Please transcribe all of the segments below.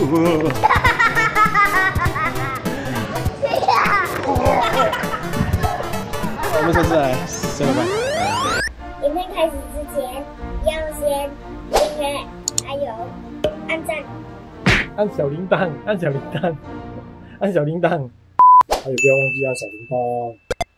我们这次来吃了吧。 影片开始之前，要先订阅，还有按赞。 按小铃铛，按小铃铛，按小铃铛，还有不要忘记按小铃铛。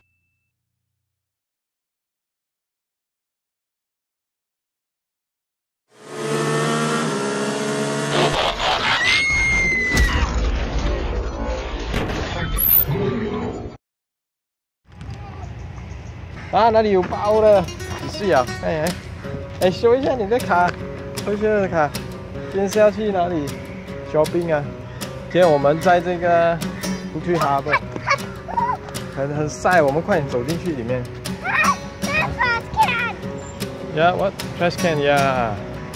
啊，哪里有包了？仔细啊，哎，修一下你的卡，修一下你的卡。今天是要去哪里 shopping 啊？今天我们在这个不去哈不，很晒，我们快点走进去里面。 Trash can. Yeah, what trash can? Yeah.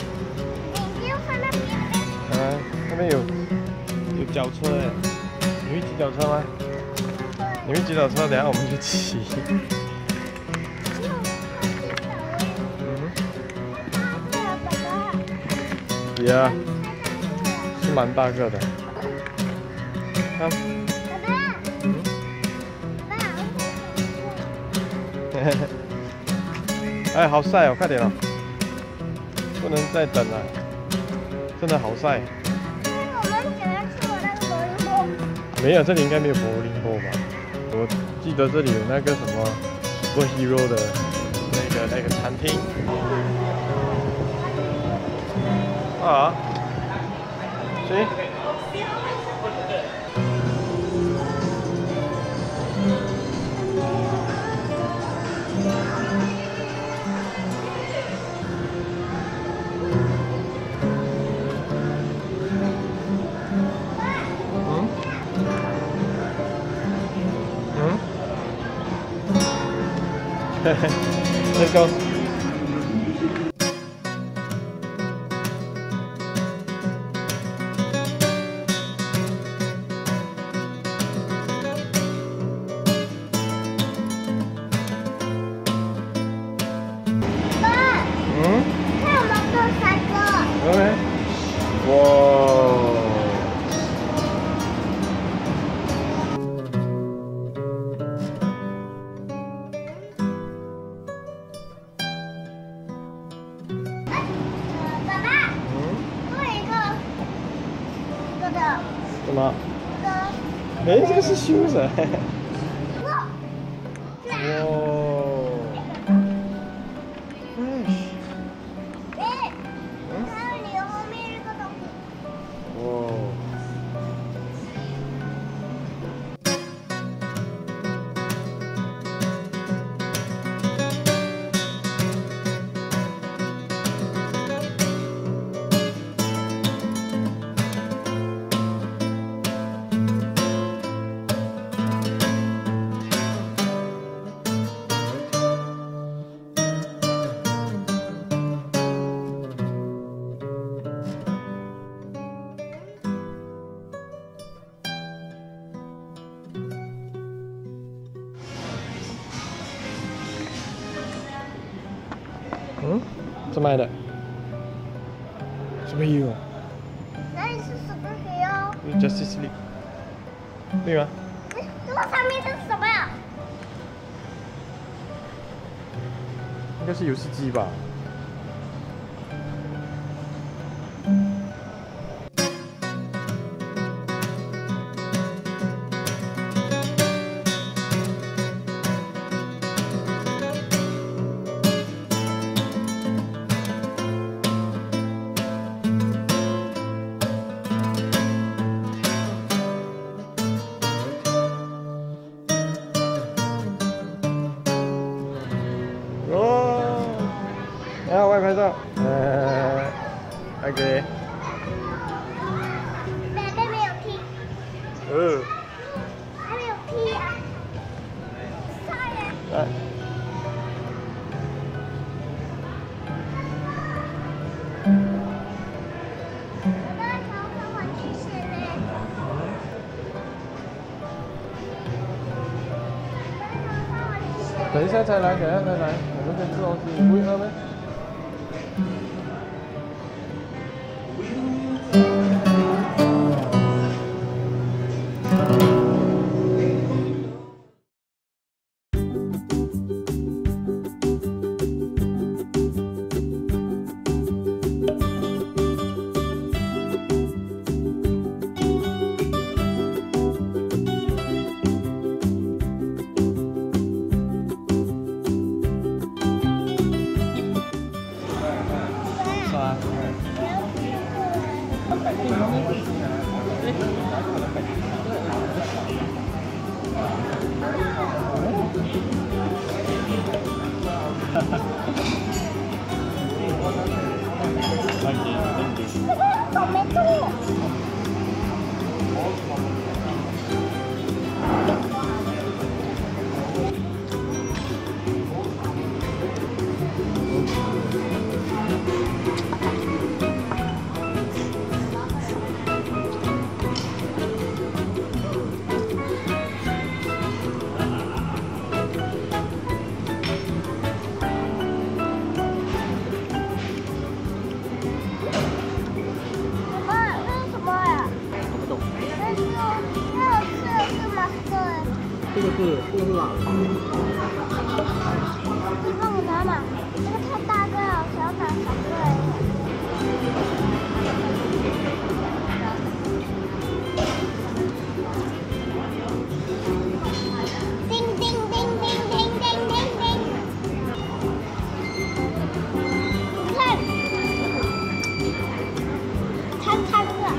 那边有脚车哎，你会骑脚车吗？你会骑脚车？等下我们去骑。Yeah， 是蛮大个的。看，哎，好晒哦，快点哦，不能再等了，真的好晒。没有，这里应该没有柏林波吧？我记得这里有那个什么 Superhero 的那个餐厅。啊，行。Let's go. Okay. Whoa. Papa, 什么？哎，这个是shoes啊！哇！怎么来的 ？Superhero。 哪里是 Superhero？Justice League。对吗？ 这个上面是什么呀？ 应该是游戏机吧。然后我也拍照，OK。 哪边没有踢？还没有踢啊！晒呀！来。等一下才来，等一下才来，我们先吃东西，你不会饿吗？ 倒霉兔。 这个是哪？ 那我拿嘛，这个太大个了，我想拿小个。叮叮叮叮叮叮叮叮！你看，汤汤的。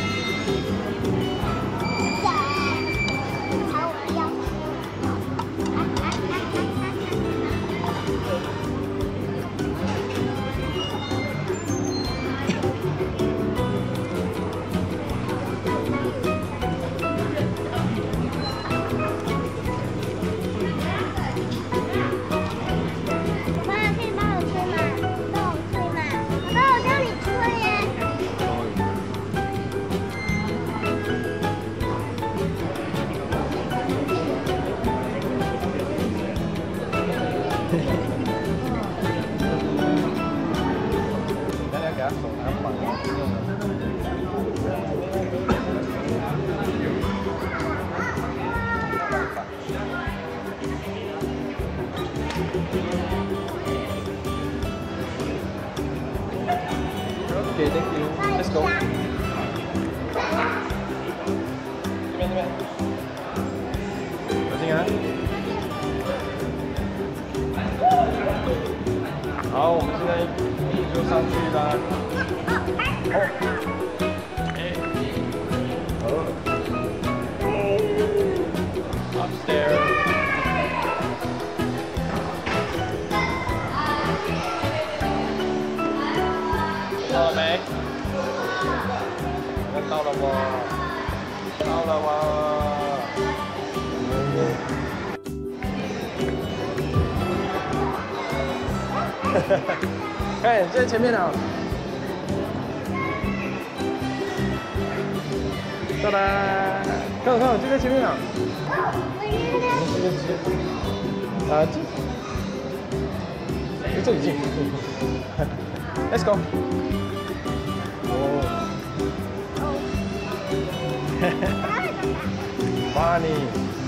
Okay, thank you. Let's go. 这边。小心啊！好，我们现在就上去啦。Upstairs. 到了没？到了哇！到了哇！看，就在前面了。到啦！看，就在前面了。啊，这里近。Let's go. Funny.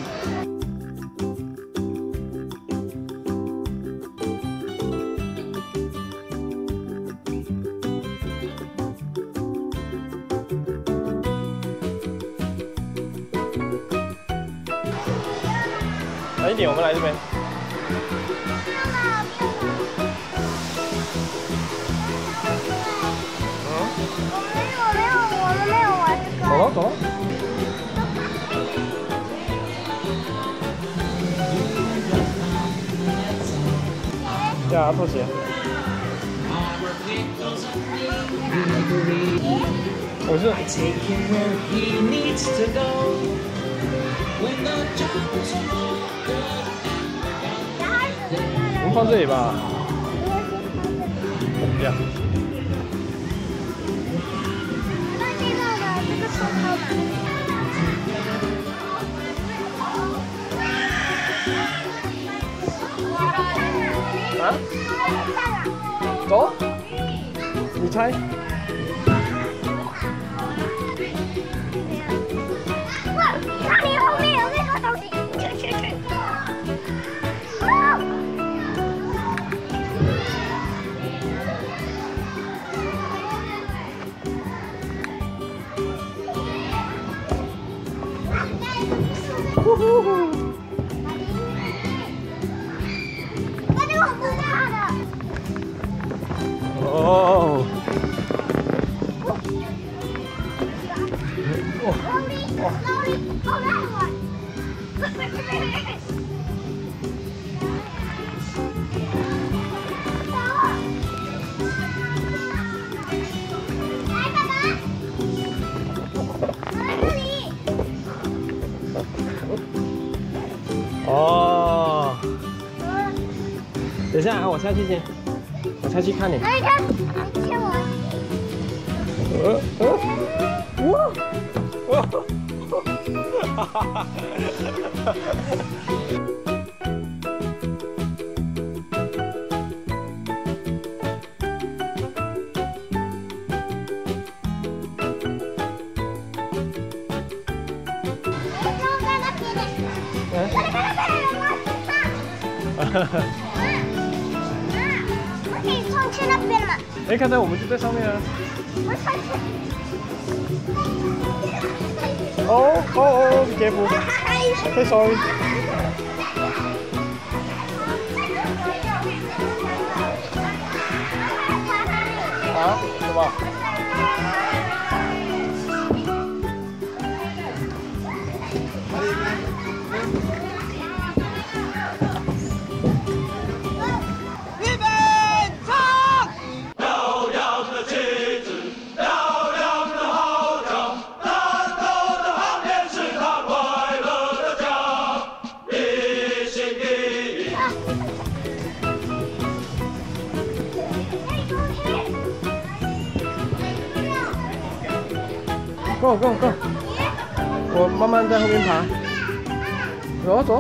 晚一点，我们来这边。 我们没有玩这个。 走了。呀，拖鞋。我是。我们放这里吧。这样。 那这个呢？这个手套嘛。 啊？走，你猜。 哇，那里后面有那个东西，去。哇，这个很大的。 哦。 哦，等一下啊，我下去先，我下去看你。 来看，牵我。 哇！哈哈哈！ 我可以上去那边吗？ 哎，刚才我们就在上面啊。 我上去。 Oh, be careful. Okay, sorry. 啊？什么？Go go go！ 我慢慢在后面爬。走走。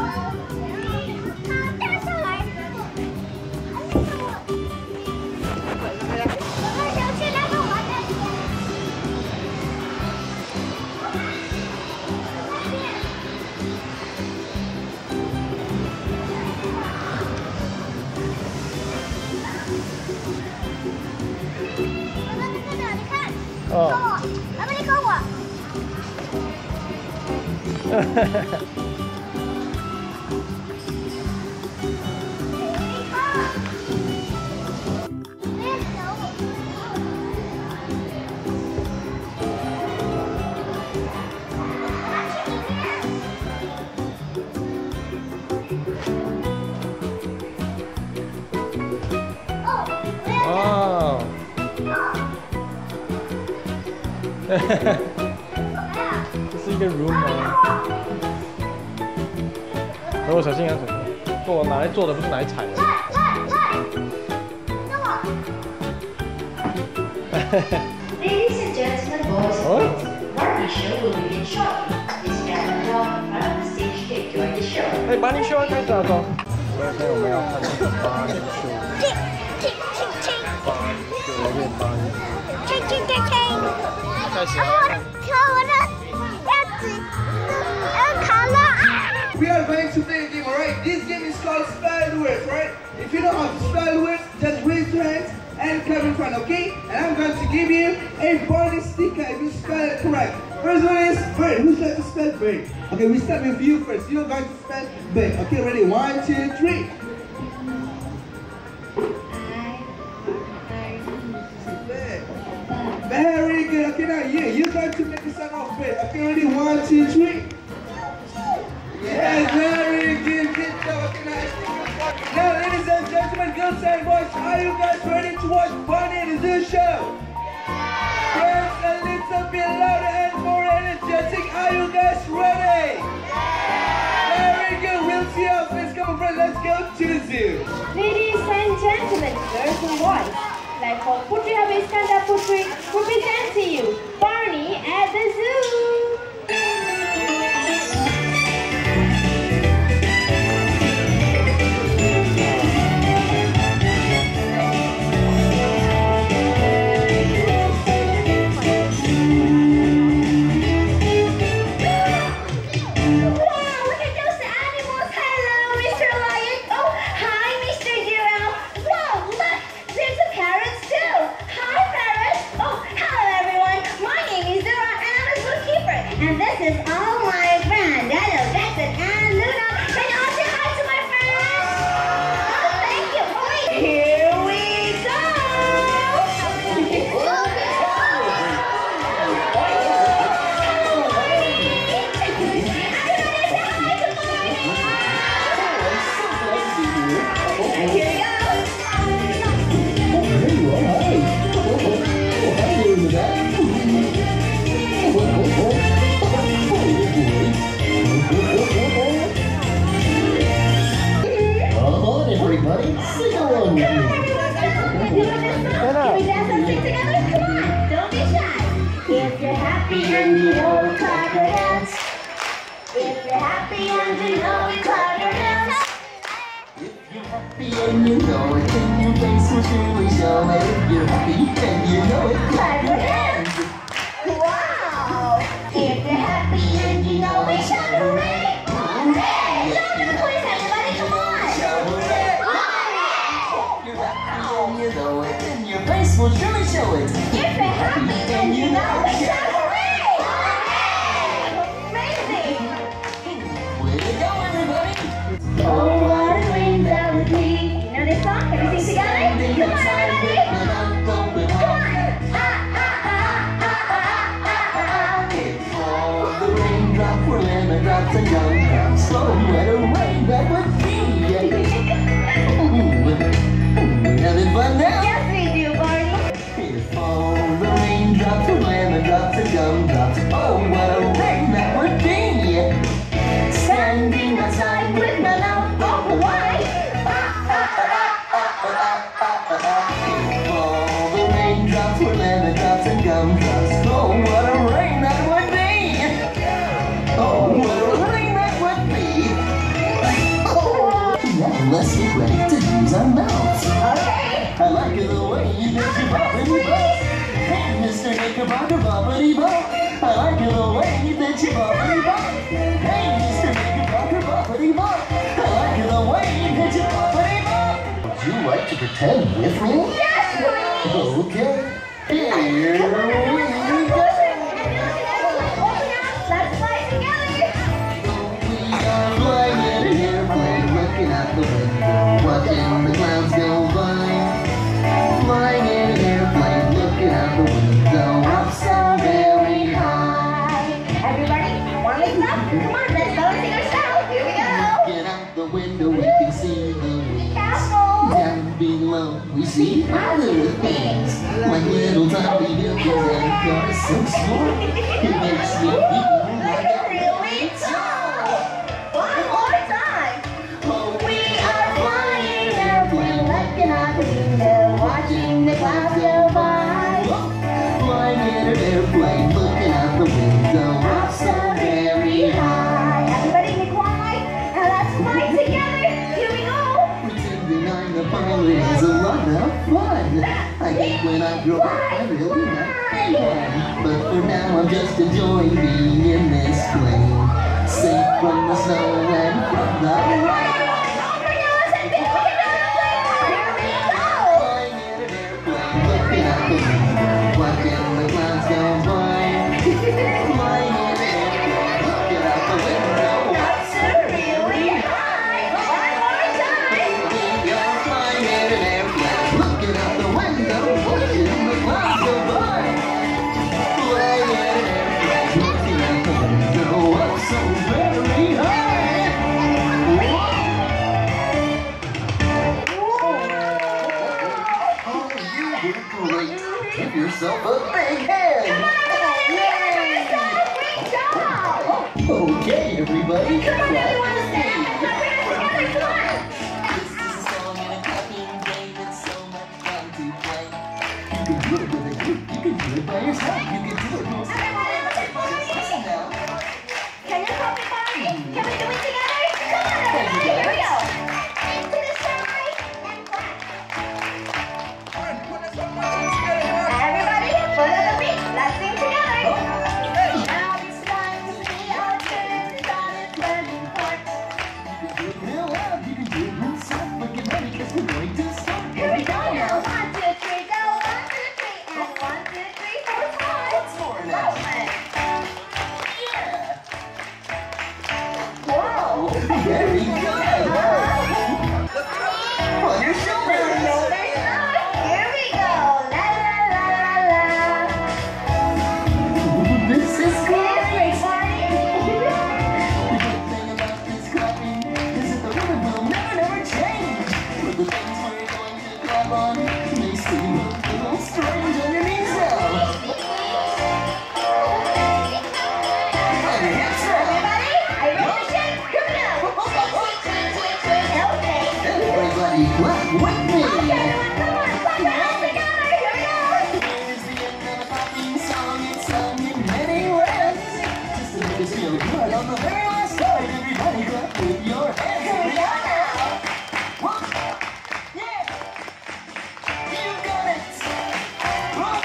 哦。 来吧，你跟我。 哈哈哈。哦。这是一个 room 吗？等我小心啊，小心！这我拿来做的，不是拿来踩的。 Ladies and gentlemen, boys and girls, Barney Show will begin shortly. Please stand and walk in front of the stage to enjoy the show. 哎，Barney Show 开始了，走。今天我们要看Barney Show。开始了。 We are going to play a game, alright? This game is called Spell Words, right? If you know how to spell words, just raise your hands and come in front, okay? And I'm going to give you a Barney sticker if you spell it correct. First one is bird. Who's going to spell bird? Okay, we start with you first. You're going to spell bird. Okay, ready? 1, 2, 3. Very good. Okay, now you're going to make the sound of bird. Okay, ready? 1, 2, 3. Yes, very good. Good job. Okay, now, ladies and gentlemen, girls and boys, are you guys ready to watch Barney and the Zoo show? Yes, a little bit louder and more energetic. Are you guys ready? Very good. We'll see our face. Come on, friends. Let's go to the zoo. Ladies and gentlemen, girls and boys, like for Putri Habis Kanda Putri, represent to you Barney at the zoo. And this is all my friends, Hello, Jackson and Luna. Can you all say hi to my friends? Oh, thank you. Wait, here we go. and you know it, clap your hands. If you're happy and you know it, clap your hands. If you're happy and you know it, then your face will surely show it. If you're happy and you know it, clap your hands. Wow! If you're happy and you know it, shout hooray! Hooray! Shout the quiz, everybody, come on! Shout hooray! If you're happy and you know it, then your face will surely show it. If you're happy and you know it, shout hooray! Hooray! Amazing! Way to go, everybody! Oh, what a dream that would be. You know this song? Can we sing together? Come on, everybody! Come on! Ah, ah, ah, ah, ah, ah, ah. If all the raindrops were lemon drops and gumdrops, oh, what a rain that would be! Having fun now? Yes, we do, Barney. If all the raindrops were lemon drops and gumdrops, oh, what a rain that would be! Standing outside with my mouth open wide. If all the raindrops were lemon drops and gumdrops, oh, what a rain that would be! Oh, what a rain that would be! Now let's get ready to use our mouths. Okay. I like it the way you did your boppity bop. Hey, Mr. Knickerbocker boppity bop. I like it the way you did your boppity bop. Hey, Mr. Knickerbocker boppity bop. I like it the way you did your boppity bop. Would you like to pretend with me? Yes, please. Okay. Here we go. Let's fly together. We are flying in an airplane, looking out the window, watching the clouds go by. Flying in an airplane, looking out the window, up so very high. Everybody, one leg up. Come on, let's go sing our song. Here we go. Get out the window, we can see the wings. Castle. Down below, we see other things, like little tiny buildings and cars so small. It makes me feel like Like really tall. One more time. We are flying airplane, looking out the window, watching the clouds go by. flying in an airplane, looking out the window, Up so very high. Everybody be quiet and let's fly together. Here we go. pretending I'm the pilot is a lot of fun. I think when I grow up, I really like fun. But for now, I'm just enjoying being in this plane, safe from the snow and from the rain. Flying in an airplane, looking out the window, watching the clouds go by. Flying in an airplane, looking out the window. We are flying in an airplane, looking out the window, watching the clouds go by. Flying in an airplane, looking out the window, up so very high. Oh, you did great. Give yourself a big hand. Okay, everybody. This is a song and a clapping game. It's so much fun to play. You can do it with a group. You can do it by yourself. You can do it with just listen now. Can you copy Barney? Can we do it together? Come on, everybody, here we go. To the side and clap. Everybody, follow the beat. Let's sing together. Now it's time to see our turn. Start it turning part. You can do it real loud. You can do it real soft. But get ready 'cause we're going to start. Here we go now. 1, 2, 3, go. 1, 2, 3, and 1, 2, 3, 4, 5. Once more now. Whoa. Very good. On your shoulders. Here we go. La la la la la. This is great. Great, Barney. The good thing about this clapping is that the rhythm will never change. But the things we're going to clap on may seem a little strange underneath now. On your hips now. Everybody, are you ready to shake? Here we go. Okay. Everybody clap with me. Okay, everyone, come on, clap your hands together. Here we go. Here's the end of a clapping song. It's sung in many ways. On the very last time, everybody clap with your hands. Here we go now. One. Yeah. You got it. One.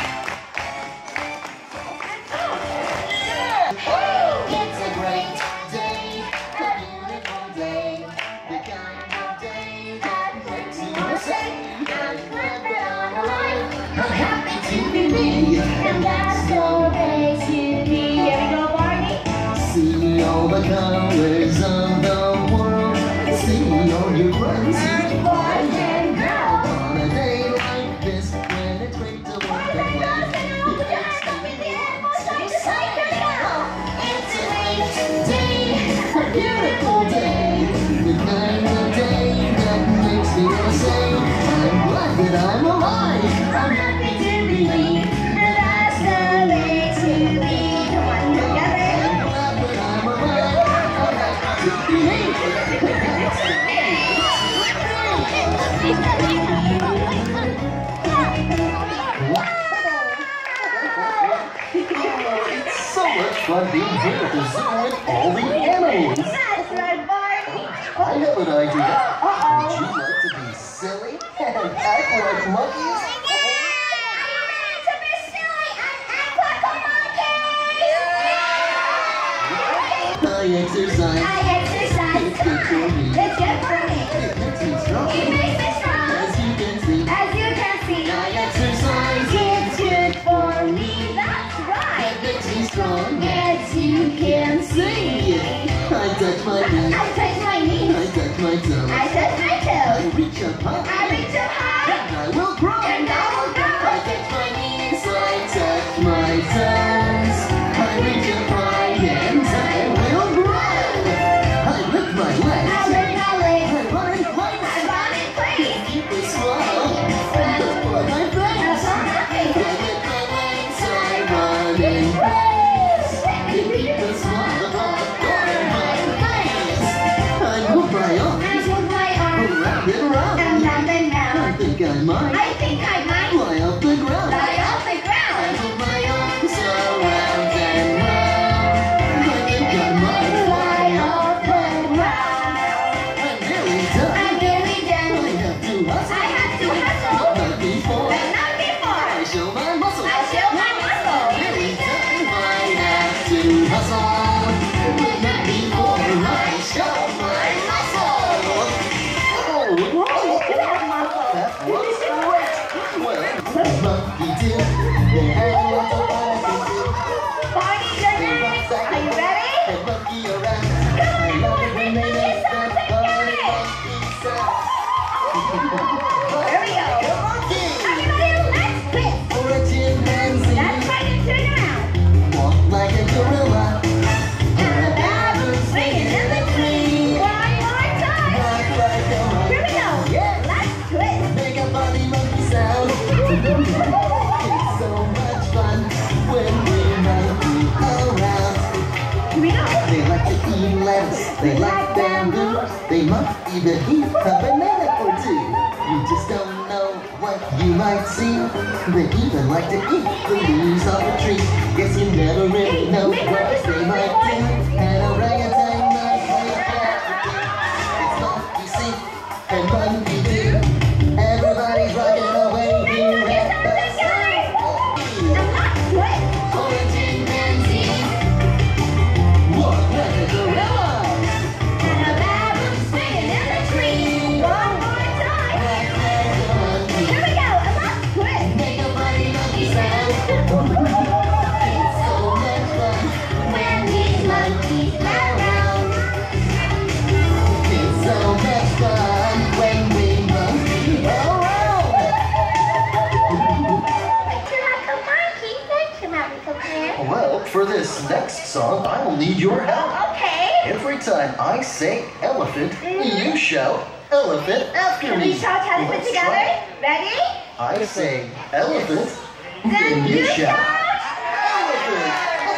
Yeah. It's a great day, a beautiful day, the kind of day that makes you wanna say, I'm glad that I'm alive, I'm happy to be me, and that's the way to be. Here we go, Barney. See all the colors of the world. See all your friends, Boys and girls. on a day like this, when it's great to work and play. Put your hands up in the air, most of just like here we go. It's a great day, a beautiful day, The kind of day that makes me wanna say, I'm glad that I'm alive. I'm happy to be me, and that's the way to be. Come on, together. I'm glad that I'm alive. I'm happy to be me. It's so much fun being here at the zoo with all the animals. That's right, Barney. I have an idea. Would you like to be silly and act like monkeys? I exercise. It's good for me. It's good for me. It makes me strong. It makes me strong. As you can see, As you can see, I exercise. it's good for me. That's right. It makes me strong. As you can see, I touch my knees. I touch my knees. I touch my toes. I touch my I toes. reach up high. I reach up high. And I will grow. And I will grow. I touch my knees. I touch my toes. I reach up high and I will grow. I lift my legs. I lift my legs. I run in place. I run in place. Keep a smile. And upon my face. Upon my face. I lift my legs. I run in place. Keep a smile upon my face. I move my arms I move my arms around and around. and round and I round. think I might I think I might fly off the ground. fly off the I ground. move my arms around and round. I think I might Fly off the ground. I'm nearly done. I'm nearly I done. have to hustle. I have to hustle, Not before. but not before. I show my muscle. I show my muscle. Nearly done. I have to hustle. But not before I show my muscle. Oh, You have muscle. that was great. Well, monkey did. They had lots of fun to do. Barney, you're next. Are you ready? And monkey around. Come on, I love it everyone, when let's they do make this that all funny together. monkey sound. Here we go. Monkey! Everybody, let's twist. For a chimpanzee. That's right, and turn around. Walk like a gorilla. And the baboon swinging in the tree. One more time. Walk like a Here we monkey. go. Yeah. Let's twist. Make a funny monkey sound. It's so much fun when we monkey around. Here we go. They like to eat lettuce. They like bamboo. They might even eat a banana or two. You just don't know what you might see. They even like to eat the leaves off a tree. Guess you never really know what they might do. And orangutan might play African. It's monkey see and monkey do. Everybody's rocking away here at the zoo. And let's twist. For a chimpanzee, walk like a gorilla. And the baboon swinging in the tree. One more time. Walk like a monkey. Here we go. And let's twist. Make a funny monkey sound. It's so much fun When these monkeys around. It's so much fun when we monkey around. Thank you, Mountain Cocaine. Well, for this next song, I will need your help. Okay. Every time I say elephant, you shout elephant after Can me. we shout elephant Let's together? try. Ready? I say elephant, Then you shout. elephant.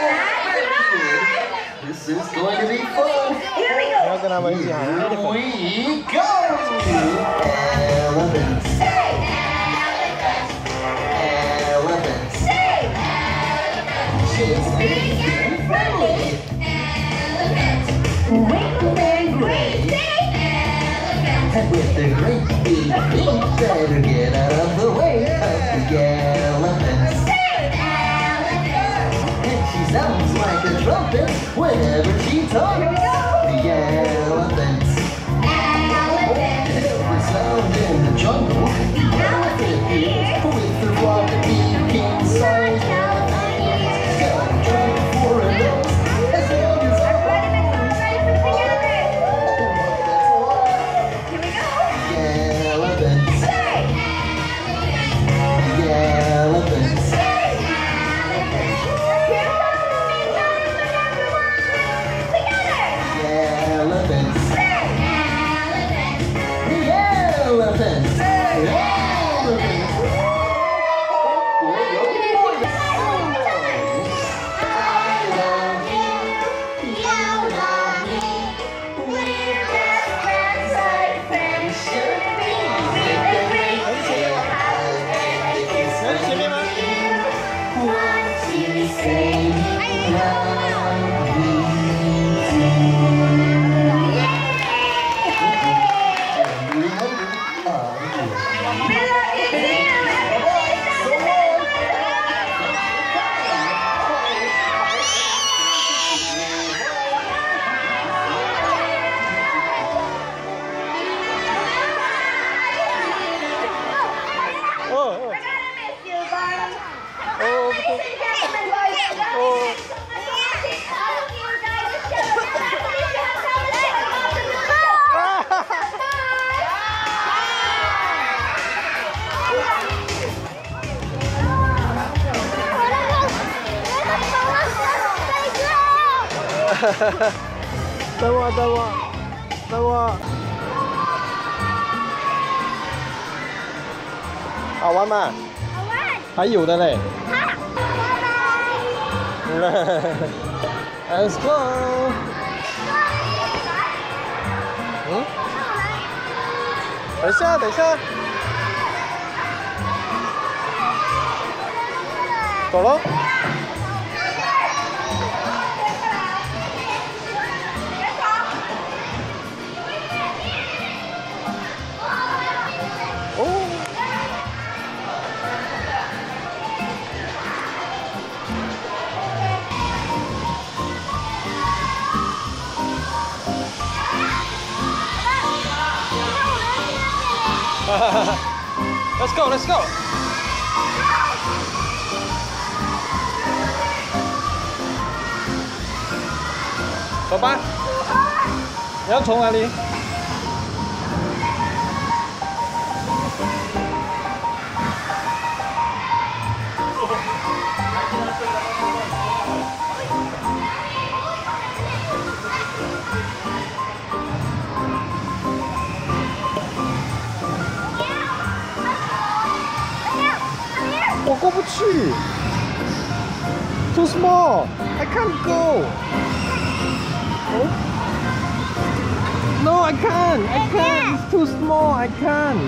That's right. This is going to be fun. Here we go. Yang kenapa isi Here elephant? we go. Elephant, Say elephant. elephant. Say elephant. She's Big and friendly. Elephant. wrinkled and gray. And with their great big feet, better get out of the way of the elephants. And she sounds like a trumpet whenever she talks. The elephants. Every sound in the jungle, the elephant is with the rocket king size. Got a trunk for a nose as long as I 等我。好玩吗？ 好玩。 还有的嘞。 好。 Let's go。嗯？等一下。走喽。Let's go. 走吧。你要从哪里？我过不去 ，too small, I can't go. Oh. No, I can't. It's too small. I can't.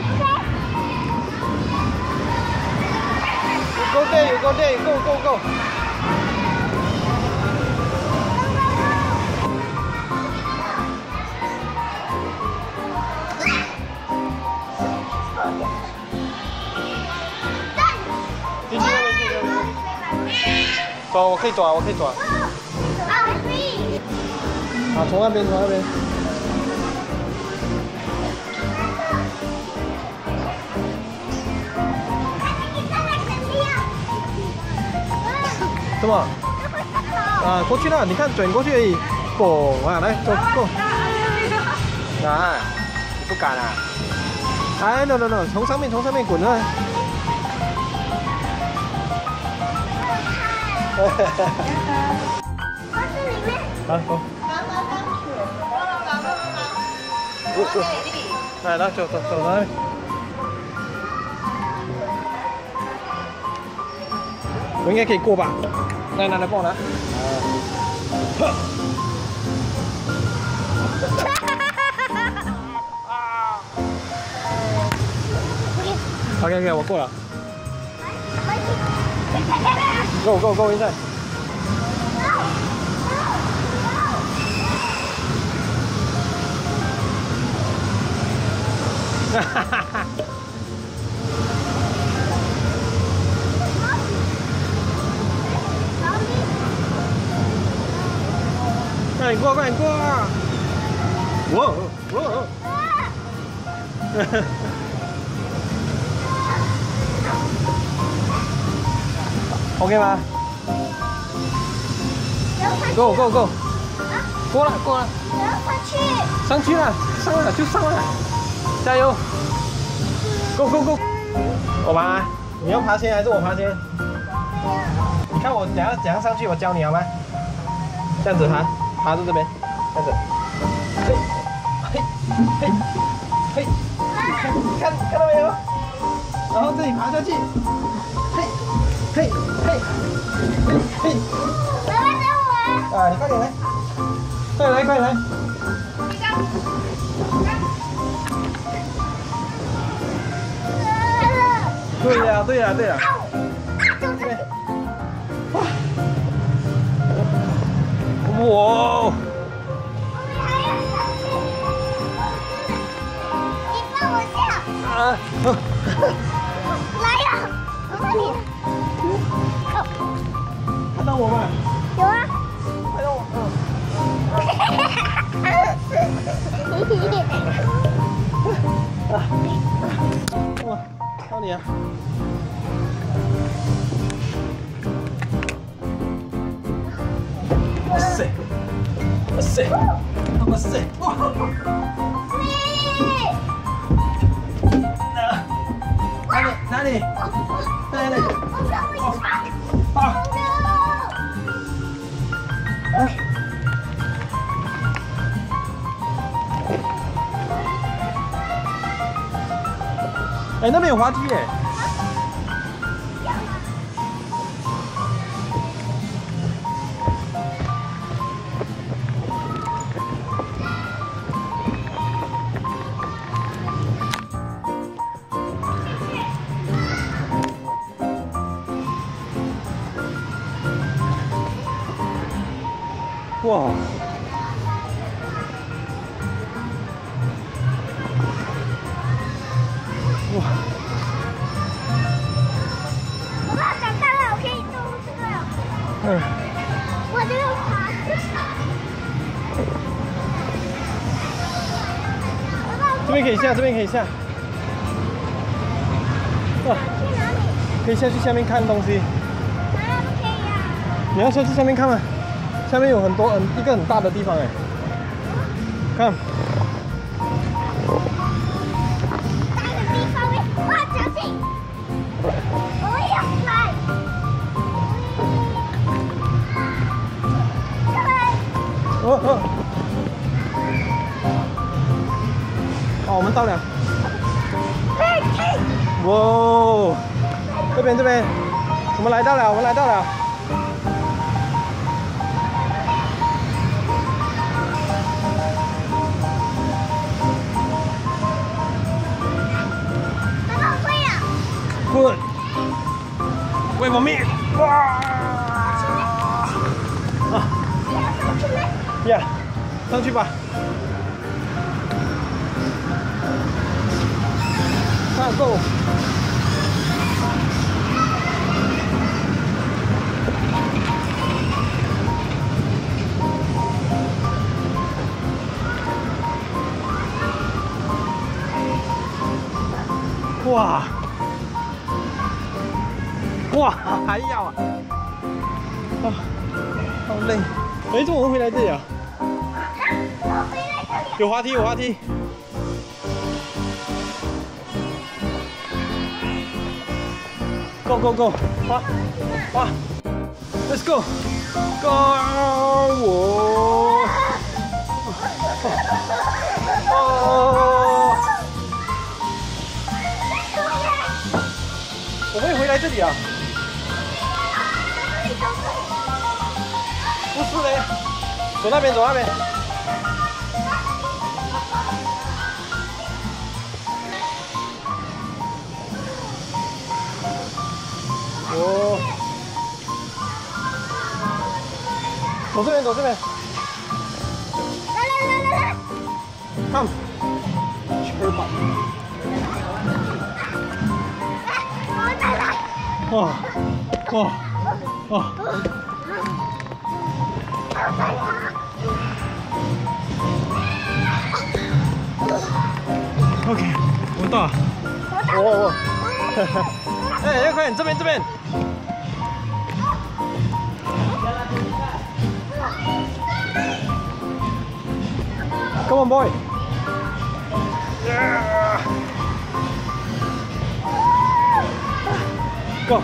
You go there. Go. 走，我可以走啊。好，从那边。什么？啊，过去了，你看转过去而已。滚啊，来走 ，go。来，你不敢啊？哎 ，no， 从上面滚啊！好，走。来，走来。我应该可以过吧？来，帮我拿。OK， 我过了。Go inside。 快点过，快点过！哇哇！OK 吗 ？Go go go！ 过了过了， 我要上去。 上去了，上了就上了，加油 ！Go go go！ 我爬，你要爬先还是我爬先？你看我怎样上去，我教你好吗？这样子爬住这边，这样子，嘿，嘿，嘿，嘿，看到没有？然后这里爬下去，嘿，嘿，嘿，嘿， 妈妈等我。 啊，你快点来，快来快来。对呀对呀对呀。哇！ 你放我下！ 啊！ 来呀！我帮你。 看到我吗？ 有啊。 看到我。哇！到你啊！哇塞！哇塞！哇塞！哇！哪里？哪里？啊！哎，那边有滑梯耶！哇！哇！ 我爸长大了，我可以动这个了。 嗯。 我这个爬。 这边可以下，这边可以下。哇！ 去哪里？ 可以下去下面看东西。 哪里不可以呀？ 你要下去下面看吗？下面有一个很大的地方哎，看。 大的地方面，哇，小心！我也要来。 哦！好，我们到了。哇！这边，我们来到了。Good. Wait for me. 哇！呀，上去吧。看 ，Go。哇！哇，还要啊！啊，好累。哎，怎么我们回来这里啊？ 我回来这里。 有滑梯，有滑梯。Go go go！ 滑！Let's go！ Go！ 我。哦！我会回来这里啊？不是嘞，走那边，走那边。哦，走这边，走这边。 来， Come， 去吧。 我再来。 哇，哇，哇。 我再来。 大。哦。哎，要快点，这边。Come on, boy. Yeah. Go.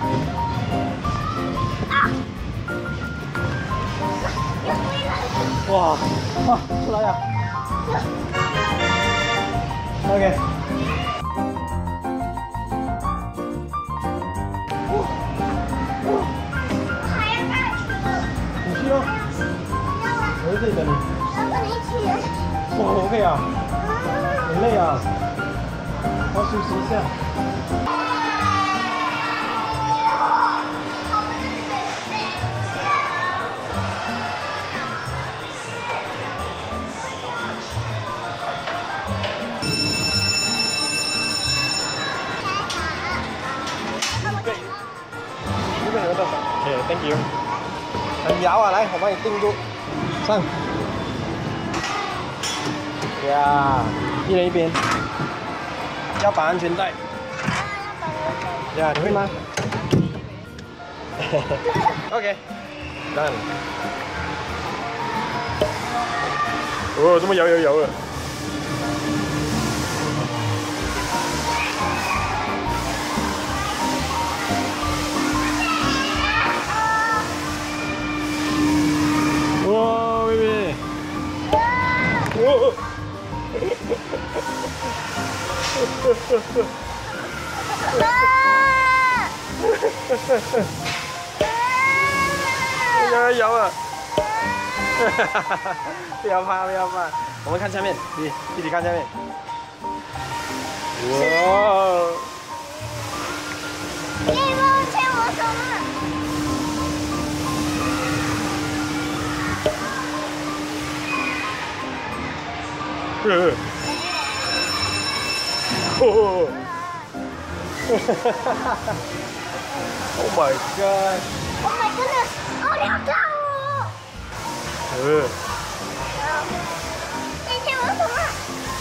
Wow. 哇，出来呀。OK。你去哦。我在这里等你。 我跟你一起。 哇 ，OK 啊。很累啊。我休息一下。OK，Thank you。很摇啊，来，我帮你定住，上。呀，一人一边，要绑安全带。呀，你会吗？OK，done。哦，这么摇啊！哇，妹妹！哇！摇啊！不要怕，我们看下面，弟弟看下面。哇！ 你帮我牵我手吗？ Oh my god! Oh my goodness! 好两趟哦！你牵我手吗？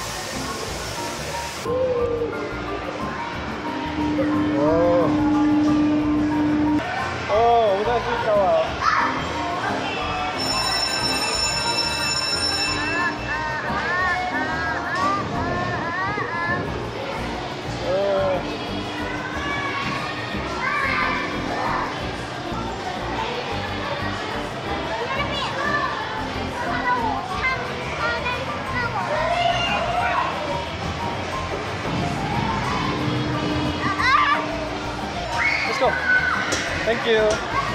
我们在睡觉啊！Let's go. Thank you.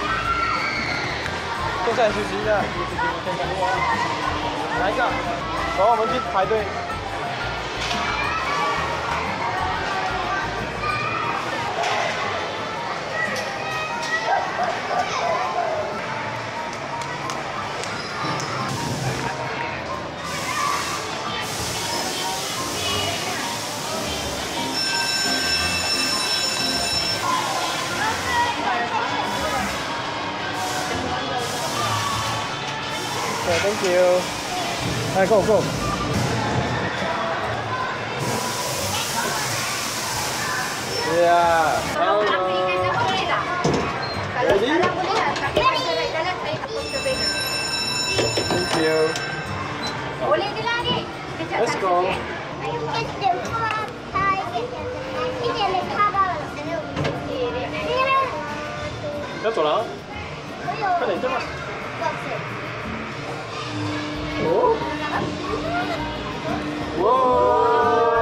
坐下来休息一下，先等我。哪一个？走，我们去排队。Okay, thank you. Alright, go. Yeah. Hello. Ready? Thank you. Let's go. 要走了？快点，这么。哦！哇！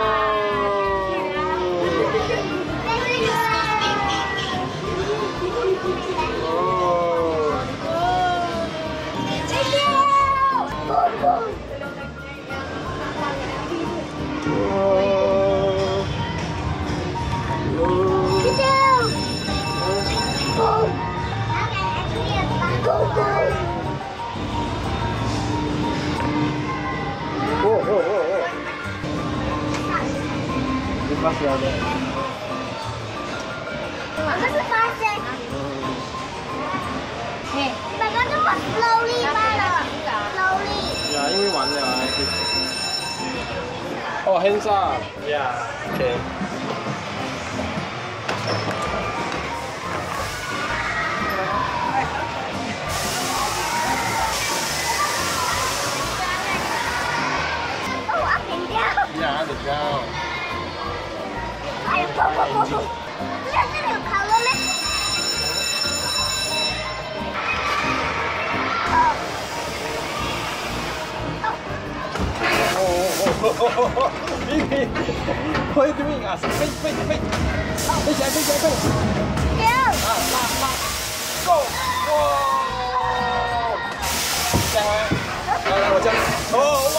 发出来的。 我们是发现。爸爸这么 slowly 罢了 ，slowly。 呀，因为完了啊。 Oh, hands up. Yeah. Okay. Oh, up and down. Yeah, up and down. Does it have color? What are you doing? 啊，飞起来，飞起来！ Yeah. 啊，Go！ 哇！再回来，我教你。哦，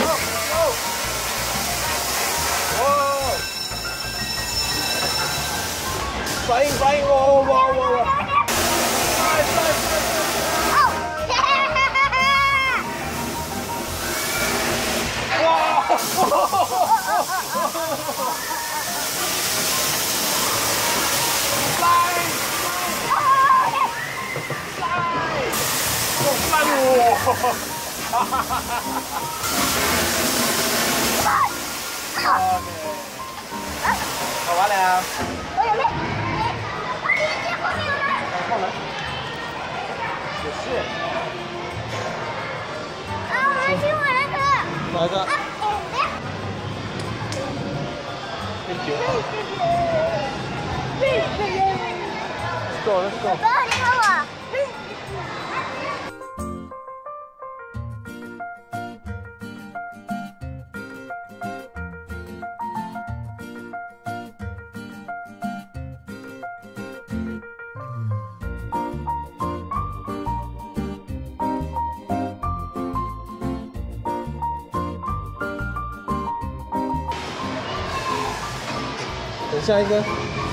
哇！ Flying！ 哇！ 好完了。 我有没有？你见过没有呢？ 后来。也是。 啊，我们去玩那个。 哪个？ 啊， Let's go. 爸爸，你看我。 等下一个。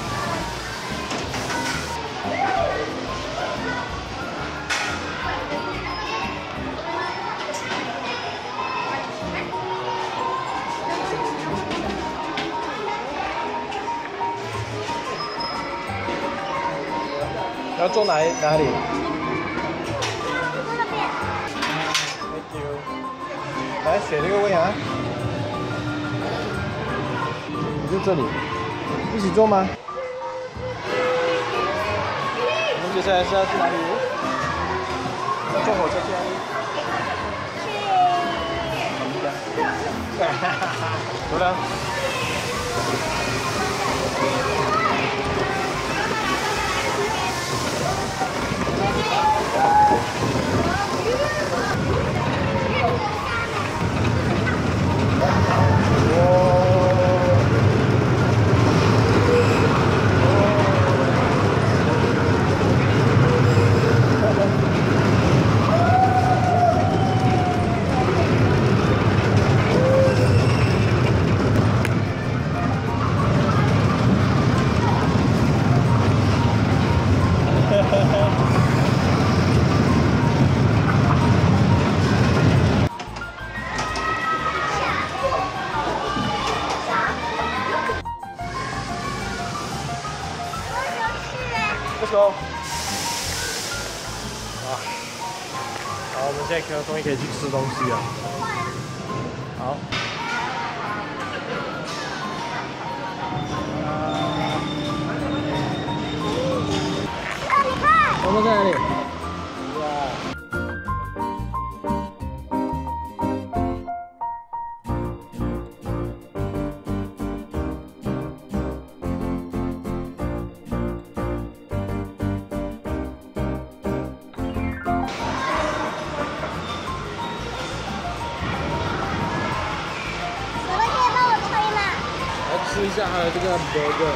要坐哪里？ Thank you。来选这个位啊。你就这里。 一起坐吗？我们接下来是要去哪里？要坐火车去哪里？去。走了。Let's go。啊，好，我们现在终于可以去吃东西了。好。 你看。 我们在哪里？吃一下还有这个burger，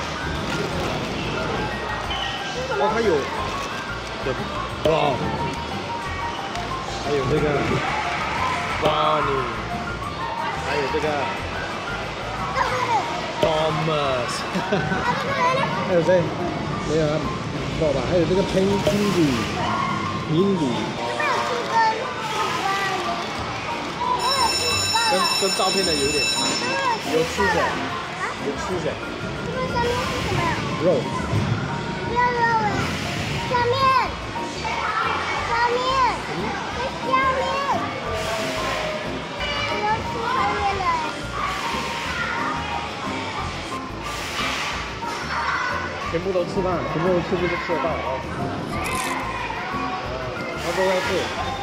哦，它有，哇，还有这个 brownie， 还有这个 Thomas， 还有这没有啊，不知道吧？还有这个 Pinky， 跟照片的有点差，有吃的。 有吃的。 这个上面是什么呀？ 肉。 不要肉哎，下面，下面，在下面。我要吃后面的。 全部都吃饭，全部吃得到哦。他都在吃。